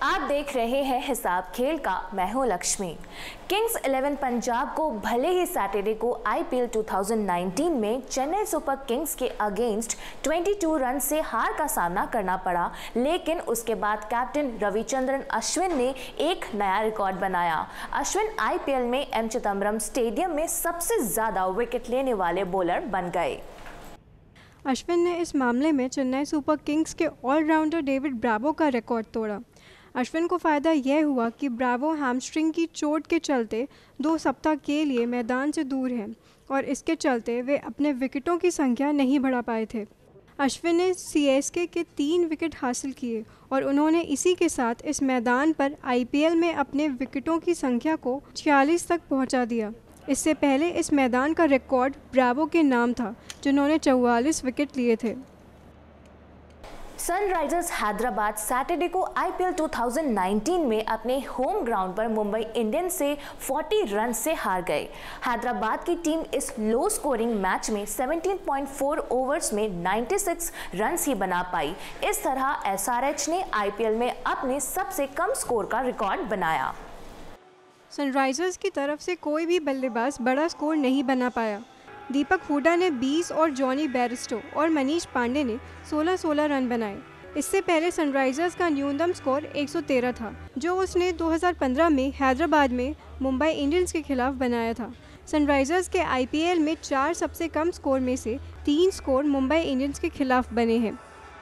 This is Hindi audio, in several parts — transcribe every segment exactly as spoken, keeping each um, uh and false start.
आप देख रहे हैं हिसाब खेल का। मैं हूं लक्ष्मी। किंग्स इलेवन पंजाब को भले ही सैटरडे को आईपीएल दो हज़ार उन्नीस में चेन्नई सुपर किंग्स के अगेंस्ट बाईस रन से हार का सामना करना पड़ा, लेकिन उसके बाद कैप्टन रविचंद्रन अश्विन ने एक नया रिकॉर्ड बनाया। अश्विन आईपीएल में एम चिदम्बरम स्टेडियम में सबसे ज्यादा विकेट लेने वाले बॉलर बन गए। अश्विन ने इस मामले में चेन्नई सुपर किंग्स के ऑलराउंडर डेविड ब्रावो का रिकॉर्ड तोड़ा। अश्विन को फ़ायदा यह हुआ कि ब्रावो हैमस्ट्रिंग की चोट के चलते दो सप्ताह के लिए मैदान से दूर हैं और इसके चलते वे अपने विकेटों की संख्या नहीं बढ़ा पाए थे। अश्विन ने सीएसके के तीन विकेट हासिल किए और उन्होंने इसी के साथ इस मैदान पर आईपीएल में अपने विकेटों की संख्या को छियालीस तक पहुंचा दिया। इससे पहले इस मैदान का रिकॉर्ड ब्रावो के नाम था, जिन्होंने चौवालीस विकेट लिए थे। सनराइजर्स हैदराबाद सैटरडे को आईपीएल दो हज़ार उन्नीस में अपने होम ग्राउंड पर मुंबई इंडियंस से चालीस रन से हार गए। हैदराबाद की टीम इस लो स्कोरिंग मैच में सत्रह पॉइंट चार ओवर्स में छियानवे रन ही बना पाई। इस तरह एसआरएच ने आईपीएल में अपने सबसे कम स्कोर का रिकॉर्ड बनाया। सनराइजर्स की तरफ से कोई भी बल्लेबाज बड़ा स्कोर नहीं बना पाया। दीपक हुडा ने बीस और जॉनी बैरिस्टो और मनीष पांडे ने सोलह सोलह रन बनाए। इससे पहले सनराइजर्स का न्यूनतम स्कोर एक सौ तेरह था, जो उसने दो हज़ार पंद्रह में हैदराबाद में मुंबई इंडियंस के खिलाफ बनाया था। सनराइजर्स के आईपीएल में चार सबसे कम स्कोर में से तीन स्कोर मुंबई इंडियंस के खिलाफ बने हैं।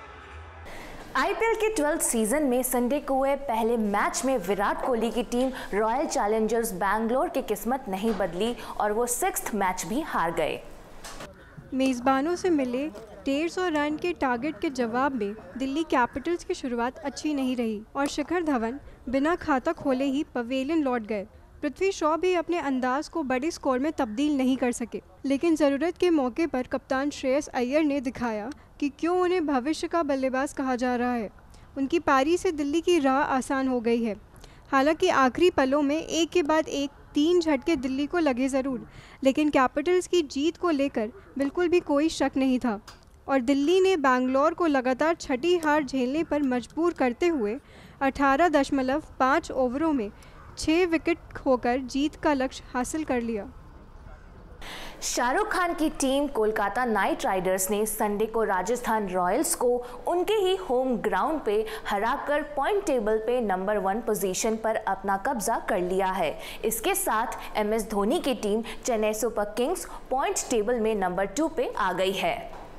आईपीएल के ट्वेल्थ सीजन में संडे को हुए पहले मैच में विराट कोहली की टीम रॉयल चैलेंजर्स बैंगलोर की किस्मत नहीं बदली और वो सिक्स्थ मैच भी हार गए। मेज़बानों से मिले डेढ़ सौ रन के टारगेट के जवाब में दिल्ली कैपिटल्स की शुरुआत अच्छी नहीं रही और शिखर धवन बिना खाता खोले ही पवेलियन लौट गए। पृथ्वी शॉ भी अपने अंदाज को बड़ी स्कोर में तब्दील नहीं कर सके, लेकिन ज़रूरत के मौके पर कप्तान श्रेयस अय्यर ने दिखाया कि क्यों उन्हें भविष्य का बल्लेबाज कहा जा रहा है। उनकी पारी से दिल्ली की राह आसान हो गई है। हालांकि आखिरी पलों में एक के बाद एक तीन झटके दिल्ली को लगे ज़रूर, लेकिन कैपिटल्स की जीत को लेकर बिल्कुल भी कोई शक नहीं था और दिल्ली ने बैंगलोर को लगातार छठी हार झेलने पर मजबूर करते हुए अठारह दशमलव पाँच ओवरों में छः विकेट खोकर जीत का लक्ष्य हासिल कर लिया। शाहरुख खान की टीम कोलकाता नाइट राइडर्स ने संडे को राजस्थान रॉयल्स को उनके ही होम ग्राउंड पे हराकर पॉइंट टेबल पे नंबर वन पोजीशन पर अपना कब्जा कर लिया है। इसके साथ एम एस धोनी की team Chennai super kings point table में नंबर टू पे आ गई है।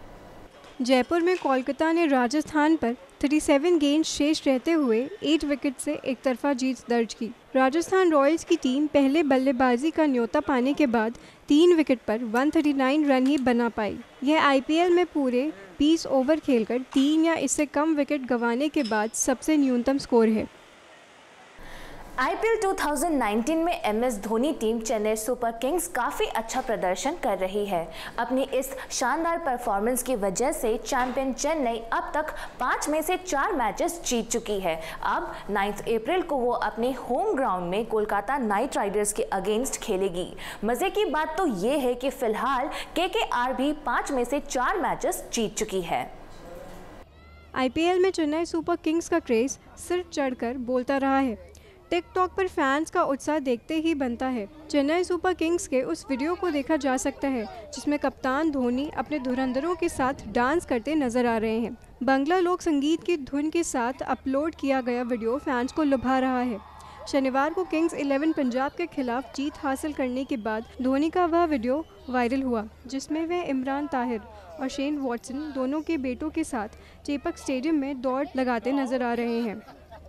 जयपुर में कोलकाता ने राजस्थान पर सैंतीस गेंद शेष रहते हुए आठ विकेट से एक तरफा जीत दर्ज की। राजस्थान रॉयल्स की टीम पहले बल्लेबाजी का न्योता पाने के बाद तीन विकेट पर एक सौ उनतालीस रन ही बना पाई। यह आईपीएल में पूरे बीस ओवर खेलकर तीन या इससे कम विकेट गंवाने के बाद सबसे न्यूनतम स्कोर है। आईपीएल दो हज़ार उन्नीस में M S Dhoni team Chennai super kings काफ़ी अच्छा प्रदर्शन कर रही है। अपनी इस शानदार परफॉर्मेंस की वजह से चैंपियन चेन्नई अब तक पाँच में से चार मैचेस जीत चुकी है। अब नौ अप्रैल को वो अपने होम ग्राउंड में कोलकाता नाइट राइडर्स के अगेंस्ट खेलेगी। मज़े की बात तो ये है कि फिलहाल केकेआर भी पाँच में से चार मैचेस जीत चुकी है। आईपीएल में चेन्नई सुपर किंग्स का क्रेज सिर चढ़कर बोलता रहा है। टिकटॉक पर फैंस का उत्साह देखते ही बनता है। चेन्नई सुपर किंग्स के उस वीडियो को देखा जा सकता है जिसमें कप्तान धोनी अपने धुरंधरों के साथ डांस करते नजर आ रहे हैं। बांग्ला लोक संगीत की धुन के साथ अपलोड किया गया वीडियो फैंस को लुभा रहा है। शनिवार को किंग्स इलेवन पंजाब के खिलाफ जीत हासिल करने के बाद धोनी का वह वीडियो वायरल हुआ, जिसमें वह इमरान ताहिर और शेन वॉटसन दोनों के बेटों के साथ चेपक स्टेडियम में दौड़ लगाते नजर आ रहे हैं।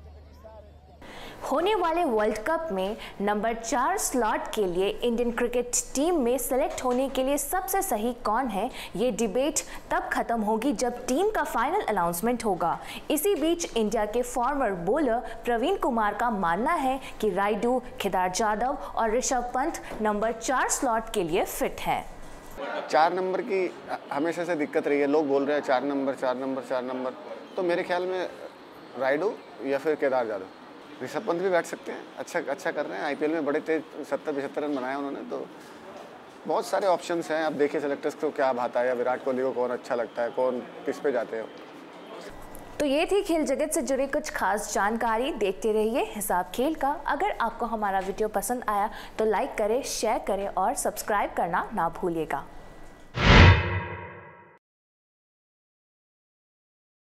होने वाले वर्ल्ड कप में नंबर चार स्लॉट के लिए इंडियन क्रिकेट टीम में सेलेक्ट होने के लिए सबसे सही कौन है, ये डिबेट तब खत्म होगी जब टीम का फाइनल अनाउंसमेंट होगा। इसी बीच इंडिया के फॉर्मर बॉलर प्रवीण कुमार का मानना है कि रायडू, केदार जाधव और ऋषभ पंत नंबर चार स्लॉट के लिए फिट हैं। चार नंबर की हमेशा से दिक्कत रही है। लोग बोल रहे हैं चार नंबर चार नंबर चार नंबर, तो मेरे ख्याल में रायडू या फिर केदार जाधव। ऋषभ पंत भी बैठ सकते हैं, अच्छा अच्छा कर रहे हैं। आईपीएल में बड़े तेज सत्तर पचहत्तर रन बनाए उन्होंने, तो बहुत सारे ऑप्शंस हैं। अब देखिए सेलेक्टर्स को क्या भाता है या विराट कोहली को कौन अच्छा लगता है, कौन किस पे जाते हैं। तो ये थी खेल जगत से जुड़ी कुछ खास जानकारी। देखते रहिए हिसाब खेल का। अगर आपको हमारा वीडियो पसंद आया तो लाइक करें, शेयर करें और सब्सक्राइब करना ना भूलिएगा।